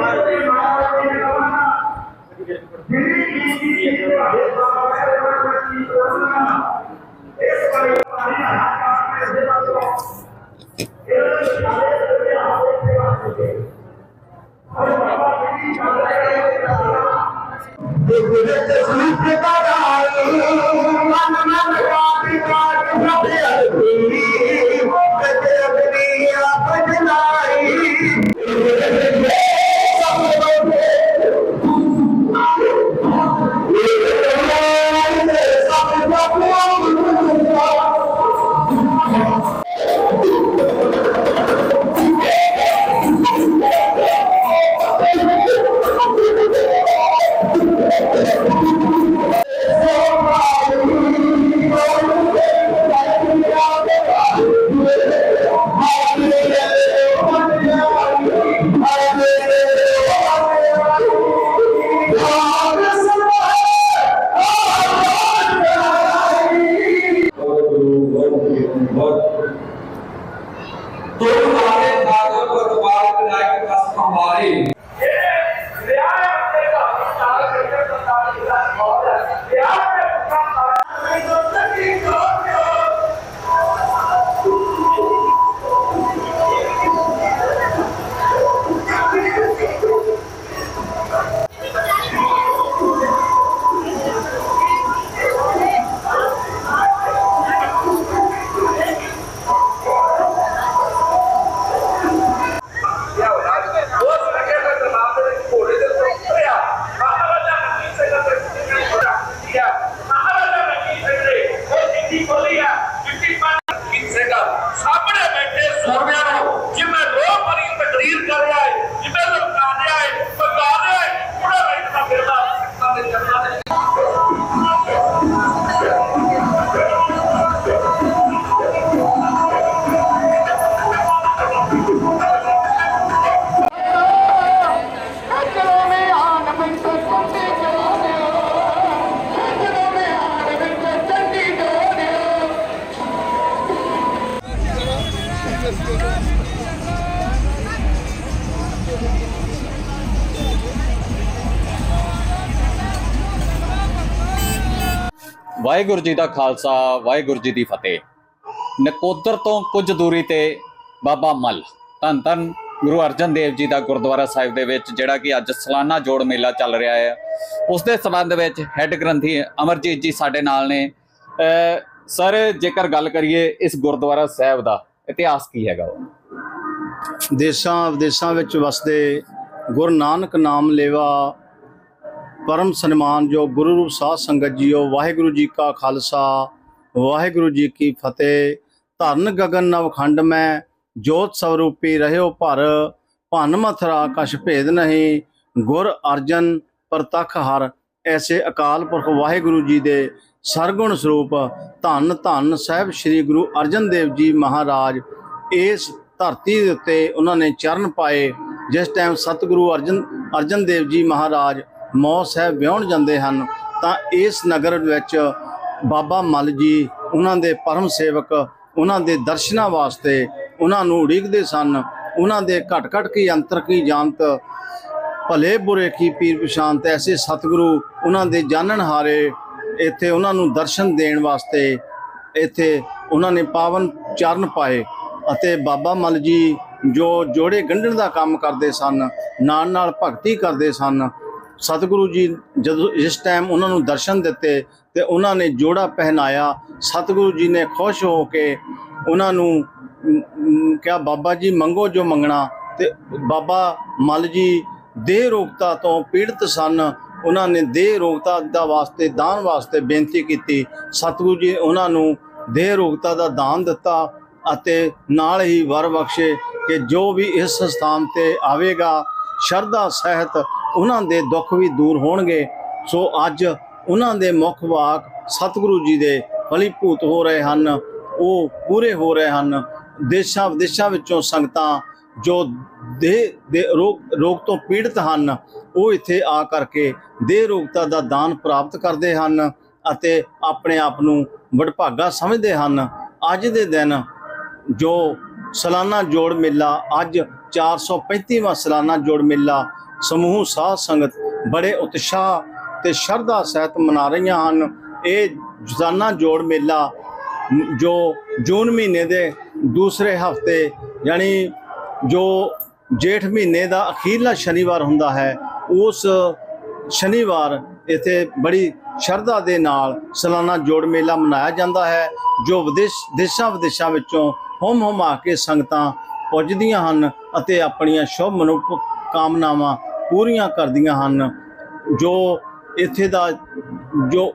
ਵਾਹਿਗੁਰੂ ਜੀ ਦਾ ਖਾਲਸਾ, ਵਾਹਿਗੁਰੂ ਜੀ ਦੀ ਫਤਿਹ। ਨਕੋਦਰ ਤੋਂ ਕੁਝ ਦੂਰੀ ਤੇ ਬਾਬਾ ਮੱਲ ਧੰਨ ਧੰਨ ਗੁਰੂ ਅਰਜਨ ਦੇਵ ਜੀ ਦਾ ਗੁਰਦੁਆਰਾ ਸਾਹਿਬ ਦੇ ਵਿੱਚ ਜਿਹੜਾ ਕਿ ਅੱਜ ਸਾਲਾਨਾ ਜੋੜ ਮੇਲਾ ਚੱਲ ਰਿਹਾ ਹੈ, ਉਸ ਦੇ ਸੰਬੰਧ ਵਿੱਚ ਹੈੱਡ ਗ੍ਰੰਥੀ ਅਮਰਜੀਤ ਜੀ ਸਾਡੇ ਨਾਲ ਨੇ। ਸਰ, ਜੇਕਰ ਗੱਲ ਕਰੀਏ ਇਸ ਗੁਰਦੁਆਰਾ ਸਾਹਿਬ ਦਾ ਇਤਿਹਾਸ ਕੀ ਹੈਗਾ? ਉਹ ਦੇਸ਼ਾਂ ਵਿਦੇਸ਼ਾਂ ਵਿੱਚ ਵਸਦੇ ਗੁਰੂ ਨਾਨਕ ਨਾਮ ਲੇਵਾ परम सन्मान जो गुरु रूप साध संगत जीओ, वाहिगुरु जी का खालसा, वाहिगुरु जी की फतेह। धरन गगन नवखंड में जोत स्वरूपी रहो भर, भन मथरा कछ भेद नहीं, गुर अर्जन प्रतख हर। ऐसे अकाल पुरख वाहिगुरु जी दे सरगुण स्वरूप धन धन साहिब श्री गुरु अर्जन देव जी महाराज इस धरती के उत्ते उन्होंने चरण पाए। जिस टाइम सतगुरु अर्जन देव जी महाराज मौ साहब ਵਿਆਹੁਣ ਜਾਂਦੇ ਹਨ ਤਾਂ ਇਸ ਨਗਰ ਵਿੱਚ ਬਾਬਾ ਮੱਲ ਜੀ ਉਹਨਾਂ ਦੇ ਪਰਮ ਸੇਵਕ ਉਹਨਾਂ ਦੇ ਦਰਸ਼ਨਾਂ ਵਾਸਤੇ ਉਹਨਾਂ ਨੂੰ ਉਡੀਕਦੇ ਸਨ। ਉਹਨਾਂ ਦੇ ਘਟ ਘਟ ਕੀ ਅੰਤਰ ਕੀ ਜਾਣਤ, ਭਲੇ ਬੁਰੇ ਕੀ ਪੀਰ ਪਛਾਨਤ। ਐਸੇ ਸਤਿਗੁਰੂ ਉਹਨਾਂ ਦੇ ਜਾਣਨ ਹਾਰੇ ਇੱਥੇ ਉਹਨਾਂ ਨੂੰ ਦਰਸ਼ਨ ਦੇਣ ਵਾਸਤੇ ਇੱਥੇ ਉਹਨਾਂ ਨੇ ਪਾਵਨ ਚਰਨ ਪਾਏ। ਅਤੇ ਬਾਬਾ ਮੱਲ ਜੀ ਜੋ ਜੋੜੇ ਗੰਢਣ ਦਾ ਕੰਮ ਕਰਦੇ ਸਨ, ਨਾਲ ਨਾਲ ਭਗਤੀ ਕਰਦੇ ਸਨ। सतगुरु जी जदों जिस टाइम उन्होंने दर्शन दिते तो उन्होंने जोड़ा पहनाया। सतगुरु जी ने खुश हो के उन्होंने क्या बाबा जी मंगो जो मंगना। तो बाबा मल जी देह रोगता तो पीड़ित सन, उन्होंने देह रोगता दा वास्ते दान वास्ते बेनती की। सतगुरु जी उन्होंने देह रोगता का दान दिता अते नाल ही वर बख्शे कि जो भी इस स्थान पर आवेगा शरधा सहित उन्हां दे दुख भी दूर होणगे। सो अज उन्हां दे मुख वाक सतगुरु जी दे फलीभूत हो रहे हैं, वो पूरे हो रहे हैं। देशां विदेशां विचों संगतां जो देह दे रोग तो पीड़ित हैं वो इत्थे आ करके देह रोगता का दान प्राप्त करते हैं अते अपने आप नूं वडभागा समझते हैं। अज दे दिन जो सालाना जोड़ मेला, अज 435वां सालाना जोड़ मेला ਸਮੂਹ ਸਾਧ ਸੰਗਤ ਬੜੇ ਉਤਸ਼ਾਹ ਤੇ ਸ਼ਰਧਾ ਸਹਿਤ ਮਨਾ ਰਹੀਆਂ ਹਨ। ਇਹ ਰੋਜ਼ਾਨਾ ਜੋੜ ਮੇਲਾ ਜੋ ਜੂਨ ਮਹੀਨੇ ਦੇ ਦੂਸਰੇ ਹਫਤੇ ਯਾਨੀ ਜੋ ਜੇਠ ਮਹੀਨੇ ਦਾ ਅਖੀਰਲਾ ਸ਼ਨੀਵਾਰ ਹੁੰਦਾ ਹੈ, ਉਸ ਸ਼ਨੀਵਾਰ ਇੱਥੇ ਬੜੀ ਸ਼ਰਧਾ ਦੇ ਨਾਲ ਸਾਲਾਨਾ ਜੋੜ ਮੇਲਾ ਮਨਾਇਆ ਜਾਂਦਾ ਹੈ, ਜੋ ਦੇਸ਼ਾਂ ਵਿਦੇਸ਼ਾਂ ਵਿੱਚੋਂ ਹੁੰਮ ਆ ਕੇ ਸੰਗਤਾਂ ਪੁੱਜਦੀਆਂ ਹਨ ਅਤੇ ਆਪਣੀਆਂ ਸ਼ੁਭ ਮਨੋਕਾਮਨਾਵਾਂ ਪੂਰੀਆਂ ਕਰਦੀਆਂ ਹਨ। ਜੋ ਇੱਥੇ ਦਾ ਜੋ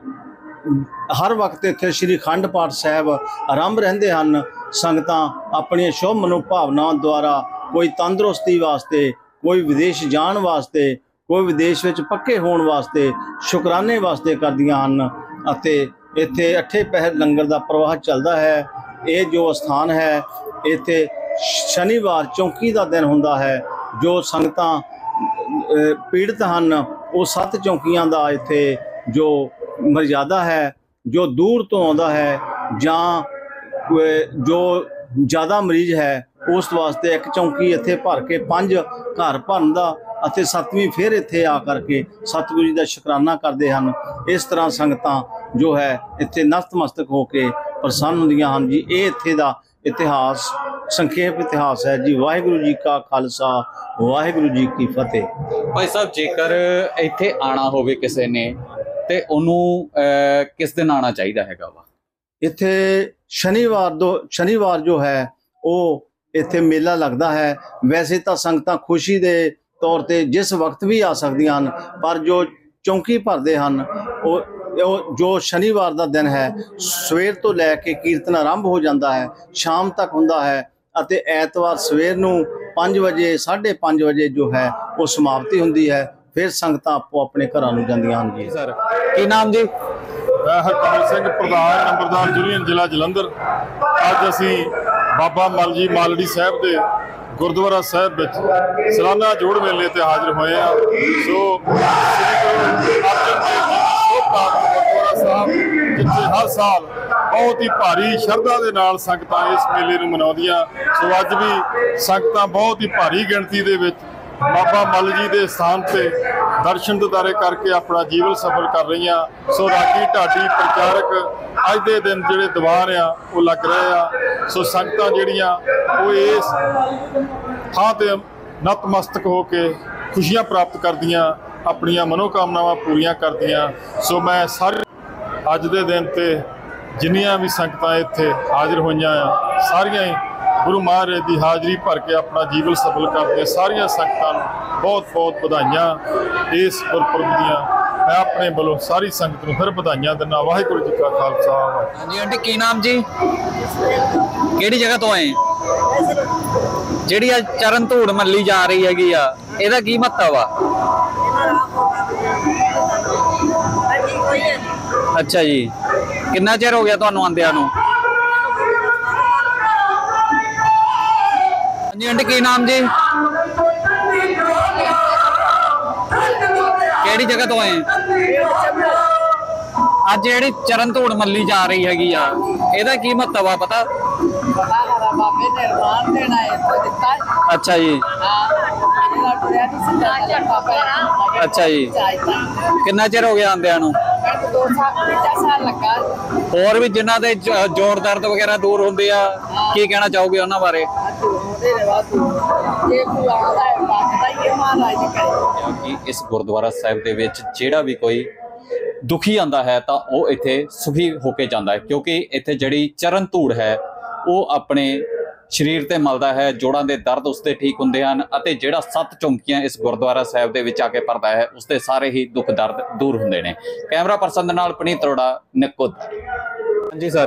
ਹਰ ਵਕਤ ਇੱਥੇ ਸ੍ਰੀ ਅਖੰਡ ਪਾਠ ਸਾਹਿਬ ਆਰੰਭ ਰਹਿੰਦੇ ਹਨ। ਸੰਗਤਾਂ ਆਪਣੀਆਂ ਸ਼ੁਭ ਮਨੋਭਾਵਨਾਵਾਂ ਦੁਆਰਾ ਕੋਈ ਤੰਦਰੁਸਤੀ ਵਾਸਤੇ, ਕੋਈ ਵਿਦੇਸ਼ ਜਾਣ ਵਾਸਤੇ, ਕੋਈ ਵਿਦੇਸ਼ ਵਿੱਚ ਪੱਕੇ ਹੋਣ ਵਾਸਤੇ, ਸ਼ੁਕਰਾਨੇ ਵਾਸਤੇ ਕਰਦੀਆਂ ਹਨ ਅਤੇ ਇੱਥੇ 8 ਪਹਿਰ ਲੰਗਰ ਦਾ ਪ੍ਰਵਾਹ ਚੱਲਦਾ ਹੈ। ਇਹ ਜੋ ਸਥਾਨ ਹੈ, ਇੱਥੇ ਸ਼ਨੀਵਾਰ ਚੌਂਕੀ ਦਾ ਦਿਨ ਹੁੰਦਾ ਹੈ। ਜੋ ਸੰਗਤਾਂ ਪੀੜਤ ਹਨ, ਉਹ 7 ਚੌਂਕੀਆਂ ਦਾ ਇੱਥੇ ਜੋ ਮਰਜ਼ਾਦਾ ਹੈ, ਜੋ ਦੂਰ ਤੋਂ ਆਉਂਦਾ ਹੈ ਜਾਂ ਜੋ ਜ਼ਿਆਦਾ ਮਰੀਜ਼ ਹੈ, ਉਸ ਵਾਸਤੇ ਇੱਕ ਚੌਂਕੀ ਇੱਥੇ ਭਰ ਕੇ 5 ਘਰ ਭਰਨ ਦਾ ਅਤੇ 7ਵੀਂ ਫਿਰ ਇੱਥੇ ਆ ਕਰਕੇ ਸਤਿਗੁਰੂ ਜੀ ਦਾ ਸ਼ੁਕਰਾਨਾ ਕਰਦੇ ਹਨ। ਇਸ ਤਰ੍ਹਾਂ ਸੰਗਤਾਂ ਜੋ ਹੈ ਇੱਥੇ ਨਤਮਸਤਕ ਹੋ ਕੇ ਪ੍ਰਸੰਨ ਹੁੰਦੀਆਂ ਹਨ ਜੀ। ਇਹ ਇੱਥੇ ਦਾ ਇਤਿਹਾਸ ਸੰਖੇਪ ਇਤਿਹਾਸ ਹੈ ਜੀ। ਵਾਹਿਗੁਰੂ ਜੀ ਕਾ ਖਾਲਸਾ, ਵਾਹਿਗੁਰੂ ਜੀ ਕੀ ਫਤਿਹ। ਭਾਈ ਸਾਹਿਬ, ਜੇਕਰ ਇੱਥੇ ਆਣਾ ਹੋਵੇ ਕਿਸੇ ਨੇ ਤੇ ਉਹਨੂੰ ਕਿਸ ਦਿਨ ਆਣਾ ਚਾਹੀਦਾ ਹੈਗਾ ਵਾ? ਇੱਥੇ ਸ਼ਨੀਵਾਰ ਜੋ ਹੈ ਉਹ ਇੱਥੇ ਮੇਲਾ ਲੱਗਦਾ ਹੈ। ਵੈਸੇ ਤਾਂ ਸੰਗਤਾਂ ਖੁਸ਼ੀ ਦੇ ਤੌਰ ਤੇ ਜਿਸ ਵਕਤ ਵੀ ਆ ਸਕਦੀਆਂ ਹਨ, ਪਰ ਜੋ ਚੌਂਕੀ ਭਰਦੇ ਹਨ ਉਹ ਜੋ ਸ਼ਨੀਵਾਰ ਦਾ ਦਿਨ ਹੈ, ਸਵੇਰ ਤੋਂ ਲੈ ਕੇ ਕੀਰਤਨ ਆਰੰਭ ਹੋ ਜਾਂਦਾ ਹੈ, ਸ਼ਾਮ ਤੱਕ ਹੁੰਦਾ ਹੈ ਅਤੇ ਐਤਵਾਰ ਸਵੇਰ ਨੂੰ 5 ਵਜੇ 5:30 ਵਜੇ ਜੋ ਹੈ ਉਹ ਸਮਾਪਤੀ ਹੁੰਦੀ ਹੈ। ਫਿਰ ਸੰਗਤਾਂ ਆਪੋ ਆਪਣੇ ਘਰਾਂ ਨੂੰ ਜਾਂਦੀਆਂ ਹਨ ਜੀ। ਸਰ, ਕੀ ਨਾਮ ਜੀ? ਮੈਂ ਹਰਕਮਲ ਸਿੰਘ, ਪ੍ਰਧਾਨ ਨੰਬਰਦਾਰ ਯੂਨੀਅਨ ਜ਼ਿਲ੍ਹਾ ਜਲੰਧਰ। ਅੱਜ ਅਸੀਂ ਬਾਬਾ ਮੱਲ ਜੀ ਮਾਲੜੀ ਸਾਹਿਬ ਦੇ ਗੁਰਦੁਆਰਾ ਸਾਹਿਬ ਵਿੱਚ ਸਾਲਾਨਾ ਜੋੜ ਮੇਲੇ ਤੇ ਹਾਜ਼ਰ ਹੋਏ ਆ। ਸੋ ਸ੍ਰੀ ਗੁਰੂ ਅਰਜਨ ਦੇਵ ਜੀ ਸੋਭਾ ਗੁਰਦੁਆਰਾ ਸਾਹਿਬ, ਜਿੱਥੇ ਹਰ ਸਾਲ ਬਹੁਤ ਹੀ ਭਾਰੀ ਸ਼ਰਧਾ ਦੇ ਨਾਲ ਸੰਗਤਾਂ ਇਸ ਮੇਲੇ ਨੂੰ ਮਨਾਉਂਦੀਆਂ। ਸੋ ਅੱਜ ਵੀ ਸੰਗਤਾਂ ਬਹੁਤ ਹੀ ਭਾਰੀ ਗਿਣਤੀ ਦੇ ਵਿੱਚ ਬਾਬਾ ਮੱਲ ਜੀ ਦੇ ਸਥਾਨ ਤੇ ਦਰਸ਼ਨ ਦਿਦਾਰੇ ਕਰਕੇ ਆਪਣਾ ਜੀਵਨ ਸਫਲ ਕਰ ਰਹੀਆਂ। ਸੋ ਰਾਗੀ ਢਾਡੀ ਪ੍ਰਚਾਰਕ ਅੱਜ ਦੇ ਦਿਨ ਜਿਹੜੇ ਦੀਵਾਨ ਆ ਉਹ ਲੱਗ ਰਹੇ ਆ। ਸੋ ਸੰਗਤਾਂ ਜਿਹੜੀਆਂ ਉਹ ਇਸ ਥਾਂ ਤੇ ਨਤਮਸਤਕ ਹੋ ਕੇ ਖੁਸ਼ੀਆਂ ਪ੍ਰਾਪਤ ਕਰਦੀਆਂ, ਆਪਣੀਆਂ ਮਨੋਕਾਮਨਾਵਾਂ ਪੂਰੀਆਂ ਕਰਦੀਆਂ। ਸੋ ਮੈਂ ਸਾਰੇ ਅੱਜ ਦੇ ਦਿਨ ਤੇ ਜਿੰਨੀਆਂ ਵੀ ਸੰਗਤਾਂ ਇੱਥੇ ਹਾਜ਼ਰ ਹੋਈਆਂ ਆ, ਸਾਰੀਆਂ ਹੀ ਗੁਰੂ ਮਹਾਰਾਜ ਦੀ ਹਾਜ਼ਰੀ ਭਰ ਕੇ ਆਪਣਾ ਜੀਵਨ ਸਫਲ ਕਰਦੀਆਂ ਸਾਰੀਆਂ ਸੰਗਤਾਂ ਨੂੰ ਬਹੁਤ-ਬਹੁਤ ਵਧਾਈਆਂ ਇਸ ਗੁਰਪੁਰਬ ਦੀਆਂ। ਮੈਂ ਆਪਣੇ ਵੱਲੋਂ ਸਾਰੀ ਸੰਗਤ ਨੂੰ ਫਿਰ ਵਧਾਈਆਂ ਦਿੰਦਾ। ਵਾਹਿਗੁਰੂ ਜੀ ਕਾ ਖਾਲਸਾ। ਹਾਂਜੀ ਆਂਟੀ, ਕੀ ਨਾਮ ਜੀ? ਕਿਹੜੀ ਜਗ੍ਹਾ ਤੋਂ ਆਏ? ਜਿਹੜੀ ਅੱਜ ਚਰਨ ਧੂੜ ਮੱਲੀ ਜਾ ਰਹੀ ਹੈਗੀ ਆ, ਇਹਦਾ ਕੀ ਮਹੱਤਵ ਆ? ਅੱਛਾ ਜੀ, ਕਿੰਨਾ ਚਿਰ ਹੋ ਗਿਆ ਤੁਹਾਨੂੰ ਆਂਦਿਆਂ ਨੂੰ? ਹਾਂਜੀ ਆਂਟੀ, ਕੀ ਨਾਮ ਜੀ? ਕਿਹੜੀ ਜਗ੍ਹਾ ਤੋਂ ਆਏ? ਅੱਜ ਜਿਹੜੀ ਚਰਨ ਧੂੜ ਮੱਲੀ ਜਾ ਰਹੀ ਹੈਗੀ ਆ, ਇਹਦਾ ਕੀ ਮਹੱਤਵ ਆ ਪਤਾ? ਬਾਬੇ ਨੇ ਰਮਾਨ ਦੇਣਾ ਹੈ ਤੋਂ ਦਿੱਤਾ। ਅੱਛਾ ਜੀ। ਇਹਦਾ ਟੁਰਿਆ ਨਹੀਂ ਸੀ ਜਾਂਦਾ ਬਾਬਾ। ਅੱਛਾ ਜੀ, ਕਿੰਨਾ ਚਿਰ ਹੋ ਗਿਆ ਆਂਦਿਆਂ ਨੂੰ? 2 ਸਾਲ ਲੱਗਾ। ਹੋਰ ਵੀ ਜਿਨ੍ਹਾਂ ਦੇ ਜੋੜ ਦਰਦ ਵਗੈਰਾ ਦੂਰ ਹੁੰਦੇ ਆ, ਕੀ ਕਹਿਣਾ ਚਾਹੋਗੇ ਉਹਨਾਂ ਬਾਰੇ? ਕਿ ਇਸ ਗੁਰਦੁਆਰਾ ਸਾਹਿਬ ਦੇ ਵਿੱਚ ਜਿਹੜਾ ਵੀ ਕੋਈ ਦੁਖੀ ਆਂਦਾ ਹੈ ਤਾਂ ਉਹ ਇੱਥੇ ਸੁਖੀ ਹੋ ਕੇ ਜਾਂਦਾ ਹੈ, ਕਿਉਂਕਿ ਇੱਥੇ ਜਿਹੜੀ ਚਰਨ ਧੂੜ ਹੈ ਉਹ ਆਪਣੇ ਸਰੀਰ ਤੇ ਮਲਦਾ ਹੈ, ਜੋੜਾਂ ਦੇ ਦਰਦ ਉਸਦੇ ਠੀਕ ਹੁੰਦੇ ਹਨ ਅਤੇ ਜਿਹੜਾ 7 ਚੌਂਕੀਆਂ ਇਸ ਗੁਰਦੁਆਰਾ ਸਾਹਿਬ ਦੇ ਵਿੱਚ ਆ ਕੇ ਭਰਦਾ ਹੈ ਉਸਦੇ ਸਾਰੇ ਹੀ ਦੁੱਖ ਦਰਦ ਦੂਰ ਹੁੰਦੇ ਨੇ। ਕੈਮਰਾ ਪਰਸਨ ਦੇ ਨਾਲ ਪਨੀਤ ਅਰੋੜਾ, ਨਕੋਦਰ। ਹਾਂਜੀ ਸਰ।